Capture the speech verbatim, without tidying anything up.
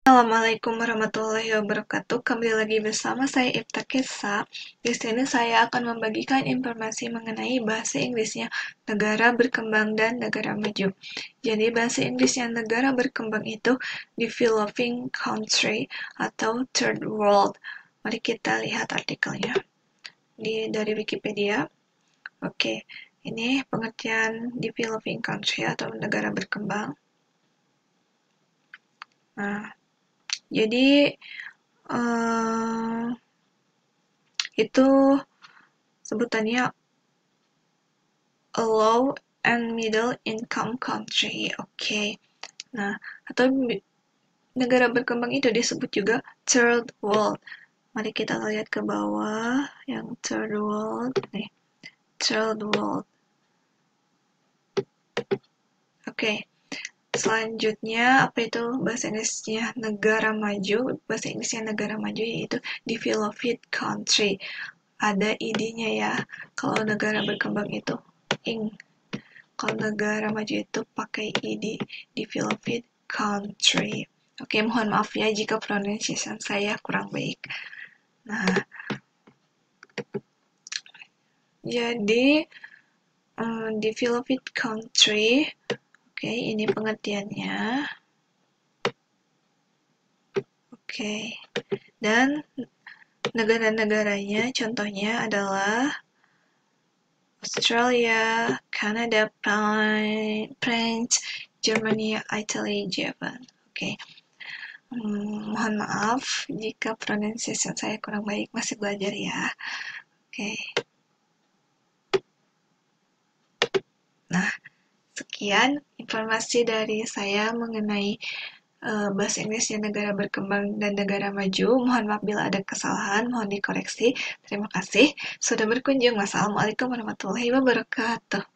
Assalamualaikum warahmatullahi wabarakatuh. Kembali lagi bersama saya Ibta Kesa. Di sini saya akan membagikan informasi mengenai bahasa Inggrisnya negara berkembang dan negara maju. Jadi bahasa Inggrisnya negara berkembang itu developing country atau third world. Mari kita lihat artikelnya di dari Wikipedia. Oke, ini pengertian developing country atau negara berkembang. Nah, jadi uh, itu sebutannya a low and middle income country. Oke. Okay. Nah, atau negara berkembang itu disebut juga third world. Mari kita lihat ke bawah yang third world nih. Third world. Oke. Okay. Selanjutnya, apa itu bahasa Inggrisnya negara maju? Bahasa Inggrisnya negara maju yaitu developed country. Ada id-nya ya. Kalau negara berkembang itu ing. Kalau negara maju itu pakai id, developed country. Oke, mohon maaf ya jika pronunciation saya kurang baik. Nah, jadi um, developed country. Oke, ini pengertiannya. Oke, dan negara-negaranya contohnya adalah Australia, Canada, France, Germany, Italy, Japan. Oke, hmm, mohon maaf jika pronunciation saya kurang baik, masih belajar ya. Oke. Nah, sekian informasi dari saya mengenai uh, bahasa Inggrisnya negara berkembang dan negara maju. Mohon maaf bila ada kesalahan, mohon dikoreksi. Terima kasih sudah berkunjung. Wassalamualaikum warahmatullahi wabarakatuh.